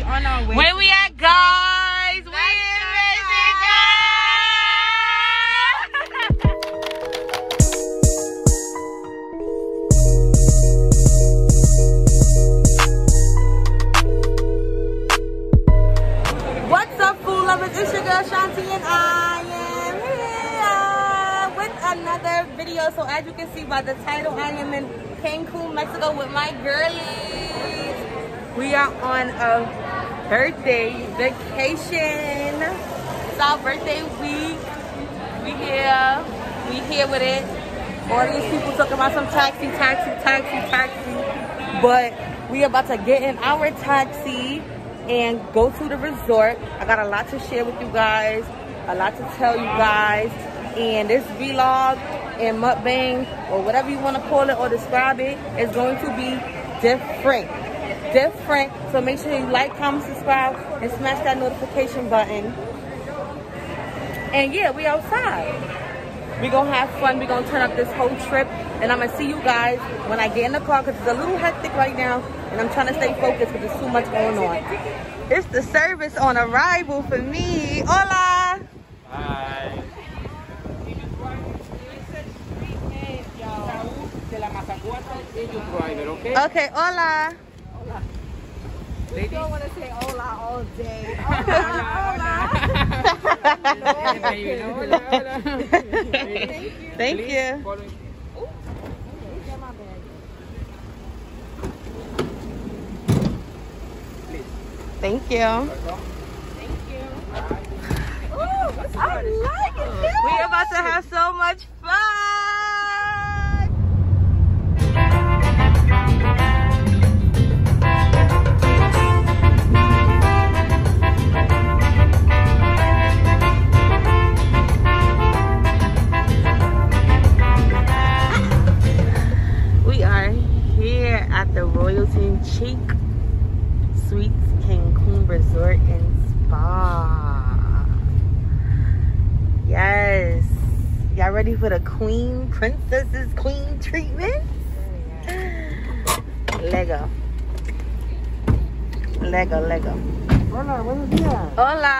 on our way. Where we at, guys? We in What's up, food lovers? It's your girl Shanti, and I am here with another video. So as you can see by the title, I am in Cancun, Mexico with my girlies. We are on a birthday vacation. It's our birthday week. We here with it. All these people talking about some taxi. But we about to get in our taxi and go to the resort. I got a lot to share with you guys, a lot to tell you guys, and this vlog and mukbang, or whatever you want to call it or describe it, is going to be different. So make sure you like, comment, subscribe, and smash that notification button. And yeah, we outside. We gonna have fun. We gonna turn up this whole trip, and I'm gonna see you guys when I get in the car, because it's a little hectic right now, and I'm trying to stay focused because there's too much going on. It's the service on arrival for me. Hola. Hi. Okay, hola. You don't want to say hola all day. Hola. Thank you. Thank you. Ooh, I like it. We about to have so much fun. We are here at the Royalton Chic Suites Cancun Resort and Spa. Yes. Y'all ready for the princess's queen treatment? Lego. Hola, buenos días. Hola.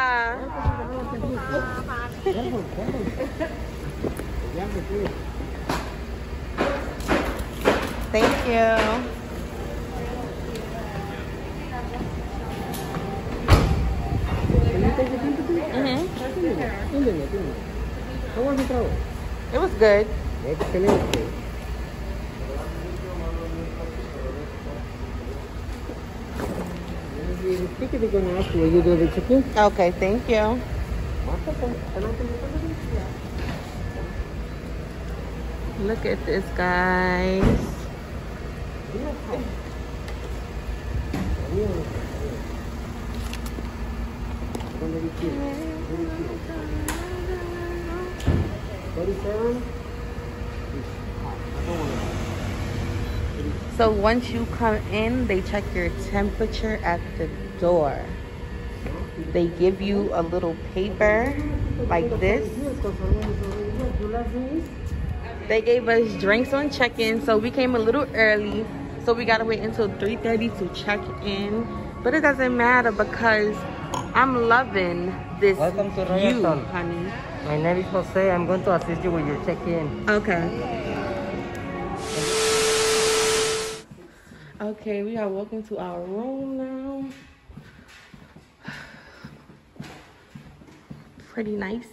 Thank you. ¿Cómo has estado? It was good. Excelente. Ticket is going to ask you, will you do the check-in? Okay, thank you. Look at this, guys. So once you come in, they check your temperature at the door. They give you a little paper like this. They gave us drinks on check-in, so we came a little early. So we gotta wait until 3:30 to check in. But it doesn't matter because I'm loving this Welcome to view, Royalton. honey. My name is Jose. I'm going to assist you with your check-in. Okay. Okay, we are walking to our room now. Pretty nice,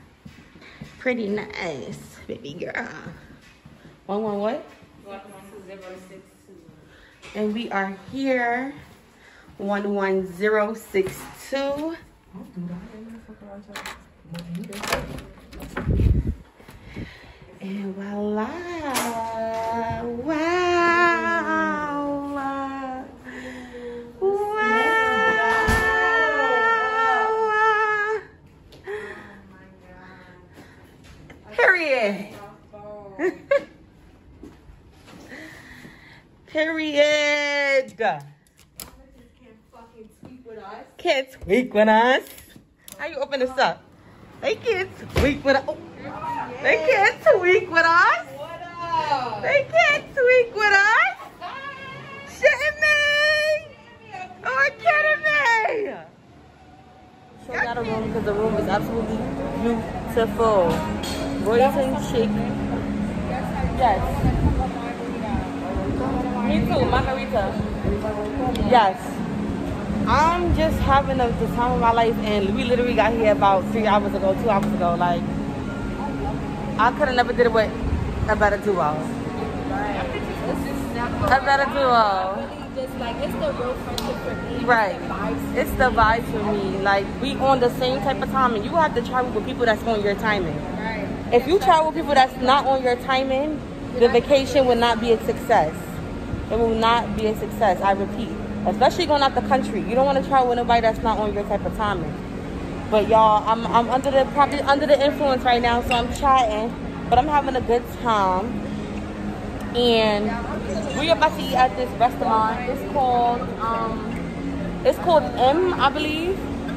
baby girl. 11 what? 11062. And we are here, 11062. And voila! Period. Can't tweak with us. How you open this up? They can't tweak with us. Oh. They can't tweak with us. They can't tweak with us. Shitting me. Or kidding me. because the room is absolutely beautiful. Royalton Chic. Yes. Me too, margarita. Yes. I'm just having the time of my life, and we literally got here about 3 hours ago, 2 hours ago. Like, I could have never did it with a better duo. A better duo. Just like, it's the real friendship for me. Right. It's the vibes for me. Like, we on the same type of timing. You have to travel with people that's on your timing. Right. If you travel with people that's not on your timing, the vacation will not be a success. It will not be a success, I repeat. Especially going out the country. You don't want to travel with nobody that's not on your type of timing. But y'all, I'm probably under the influence right now, so I'm chatting. But I'm having a good time. And we're about to eat at this restaurant. It's called M, I believe.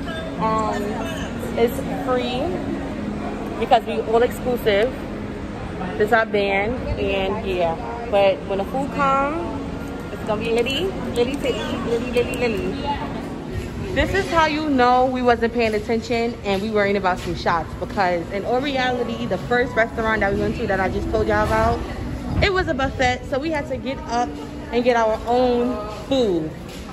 It's free because we all exclusive. This is our band, and yeah. But when the food comes, it's gonna be litty to eat, litty. This is how you know we wasn't paying attention and we worrying about some shots, because in all reality, the first restaurant that we went to that I just told y'all about, it was a buffet, so we had to get up and get our own food.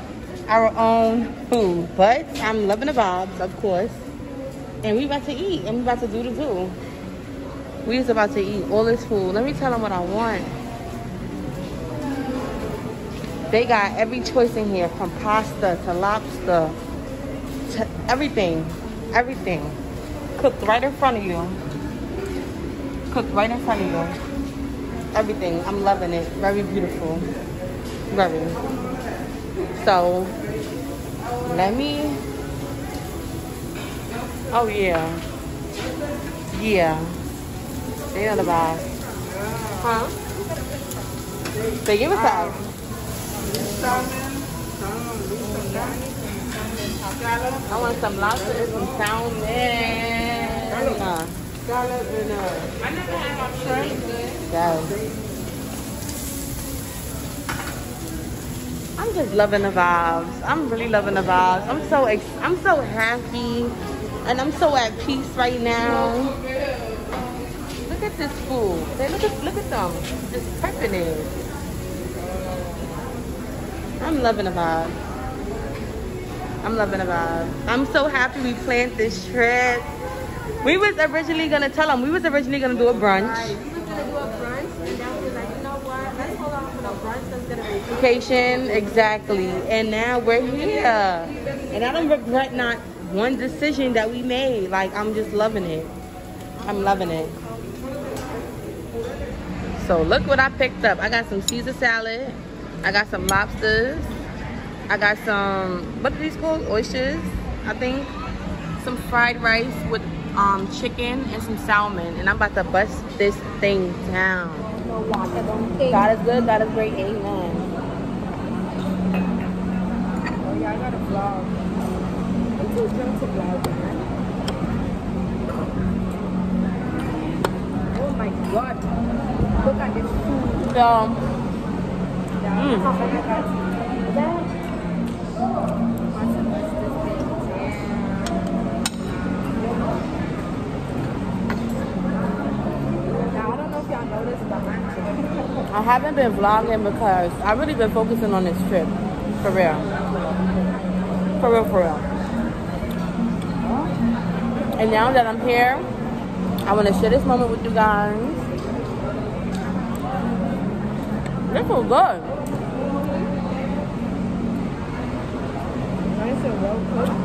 But I'm loving the vibes, of course. And we about to eat, and we about to do the do. We just about to eat all this food. Let me tell them what I want. They got every choice in here, from pasta to lobster to everything. Everything. Cooked right in front of you. Everything. I'm loving it. Very beautiful. Very. So, let me... Oh, yeah. Yeah. They know the vibe. Huh? They give us out. I want some lobster and some salmon. I never had my shrimp. Yes. I'm just loving the vibes. I'm really loving the vibes. I'm so happy, and I'm so at peace right now. Look at this food. Look at them. Just prepping it. I'm loving the vibe. I'm so happy we planned this trip. We was originally gonna tell them we was originally gonna do a brunch. Right. We was gonna do a brunch, and now we're like, you know what? Let's hold on for the brunch. Let's get a vacation. Exactly. And now we're here. And I don't regret not one decision that we made. Like, I'm just loving it. I'm loving it. So look what I picked up. I got some Caesar salad. I got some lobsters. I got some, what are these called? Oysters, I think. Some fried rice with chicken and some salmon. And I'm about to bust this thing down. God is good, God is great, amen. Oh yeah, I got a vlog. I'm too drunk to vlog, man. Oh my God. Look at this food. I haven't been vlogging because I've really been focusing on this trip. For real. And now that I'm here, I want to share this moment with you guys. This feels good. Nice and well cooked.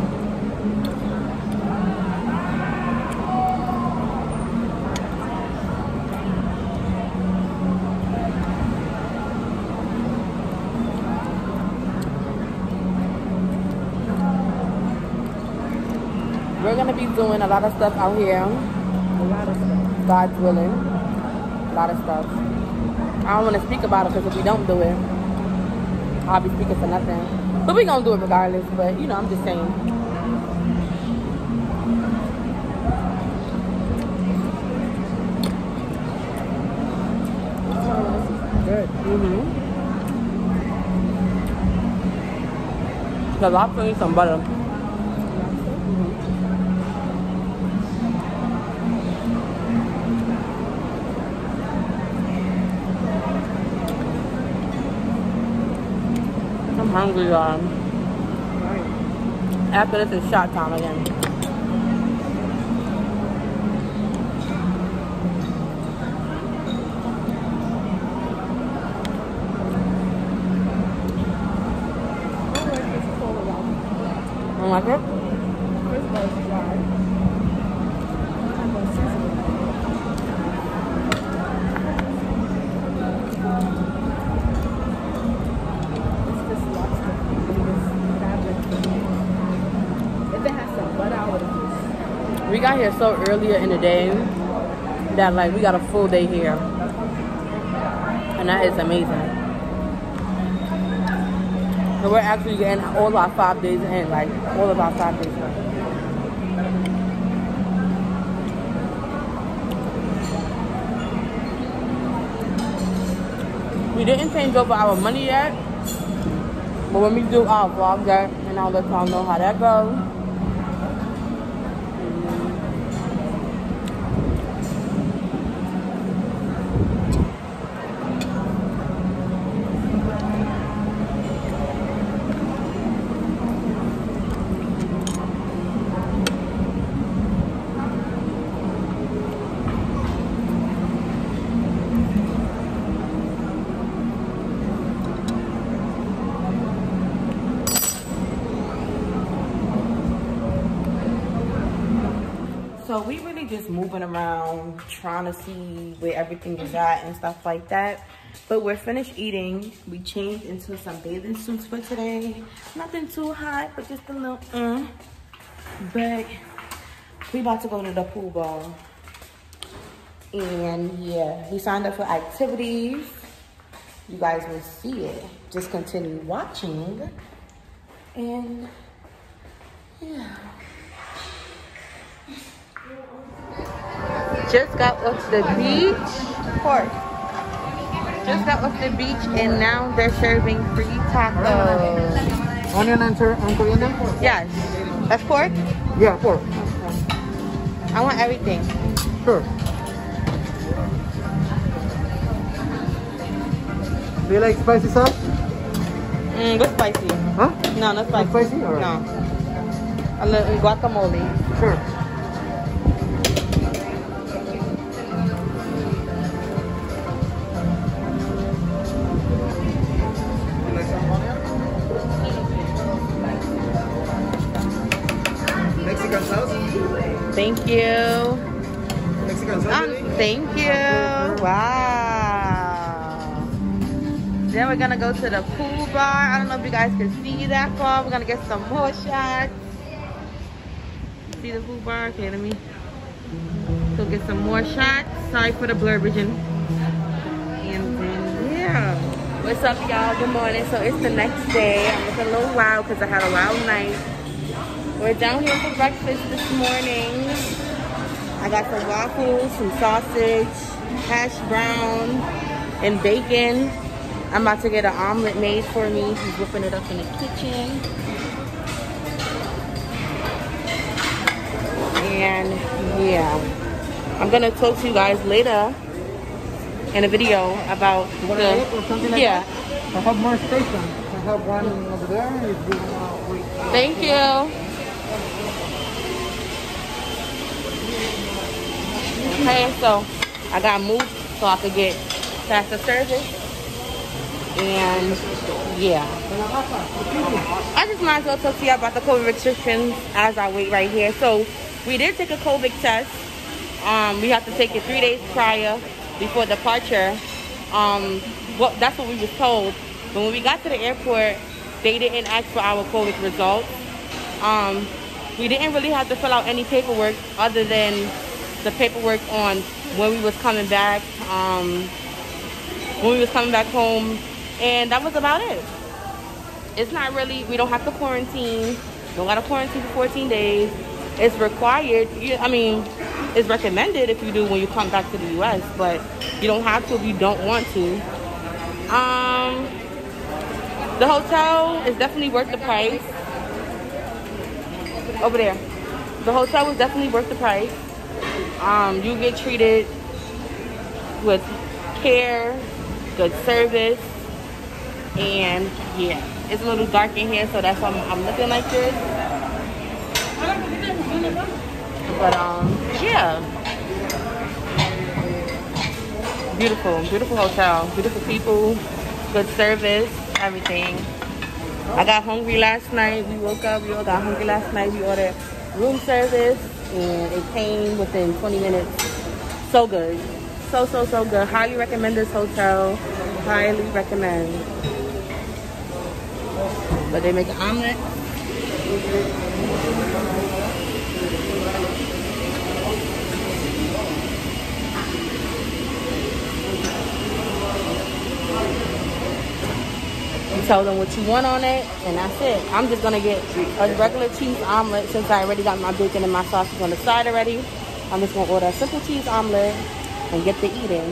We're going to be doing a lot of stuff out here. A lot of stuff. God's willing. A lot of stuff. I don't want to speak about it because if we don't do it, I'll be speaking for nothing. But we're going to do it regardless. But, you know, I'm just saying. Good. The lobster needs some butter. hungry, y'all. After this is shot time again. You like it? We got here so earlier in the day that like we got a full day here, and that is amazing. So we're actually getting all our 5 days in, like all of our 5 days in. We didn't change over our money yet, but when we do, I'll vlog that and I'll let y'all know how that goes. So we really just moving around, trying to see where everything is at and stuff like that. But we're finished eating. We changed into some bathing suits for today. Nothing too hot, but just a little But we about to go to the pool ball. And yeah, we signed up for activities. You guys will see it. Just continue watching. And yeah. Just got off the beach. Pork. Just got off the beach and now they're serving free tacos. Onion and coriander? Yes. That's pork? Yeah, pork. I want everything. Sure. Do you like spicy sauce? Good spicy. Huh? No, not spicy. Not spicy? All right. No. A little guacamole. Sure. Mexican sauce? Thank you. Mexican sauce? Thank you. Wow. Then we're gonna go to the pool bar. I don't know if you guys can see that far. We're gonna get some more shots. See the pool bar? Okay, let me go get some more shots. Sorry for the blur vision. And then yeah. What's up, y'all? Good morning. So it's the next day. I'm looking a little wild because I had a wild night. We're down here for breakfast this morning. I got some waffles, some sausage, hash brown, and bacon. I'm about to get an omelet made for me. He's whipping it up in the kitchen. And yeah, I'm gonna talk to you guys later in a video about the, yeah. I have more stations. I have one over there. If you want to wait. Thank you. Okay, so I got moved so I could get faster service. And yeah, I just might as well talk to you about the COVID restrictions as I wait right here. So we did take a COVID test. We have to take it 3 days prior before departure. Well, that's what we was told. But when we got to the airport, they didn't ask for our COVID results. We didn't really have to fill out any paperwork other than the paperwork on when we was coming back, when we was coming back home, and that was about it. It's not really, we don't have to quarantine. Don't gotta quarantine for 14 days. It's required. I mean, it's recommended if you do when you come back to the U.S., but you don't have to if you don't want to. The hotel is definitely worth the price. Over there. The hotel was definitely worth the price. You get treated with care, good service, and yeah. It's a little dark in here, so that's why I'm looking like this. But yeah. Beautiful, beautiful hotel. Beautiful people, good service, everything. I got hungry last night. We woke up, we all got hungry last night. We ordered room service and it came within 20 minutes. So good. So good. Highly recommend this hotel. Highly recommend. But they make an omelet. You tell them what you want on it, and that's it. I'm just gonna get a regular cheese omelet since I already got my bacon and my sausage on the side already. I'm just gonna order a simple cheese omelet and get to eating.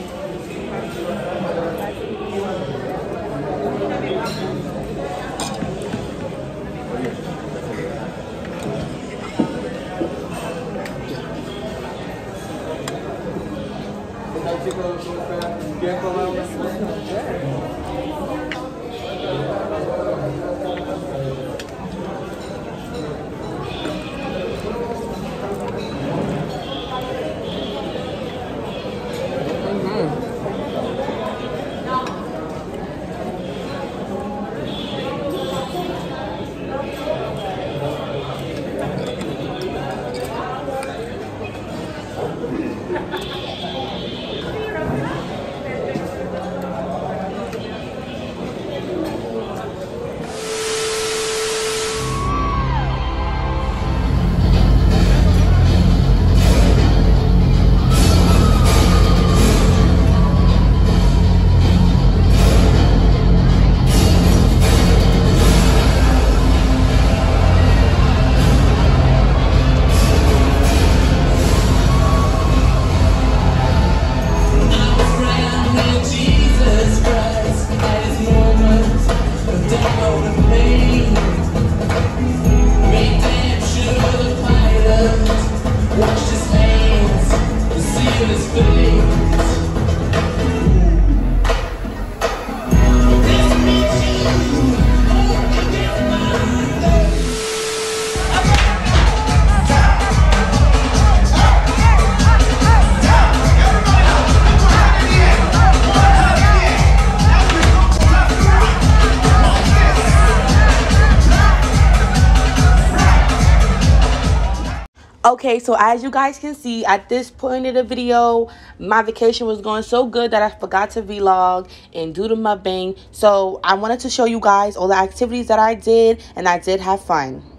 Okay, so as you guys can see, at this point of the video, my vacation was going so good that I forgot to vlog and do the mukbang. So I wanted to show you guys all the activities that I did, and I did have fun.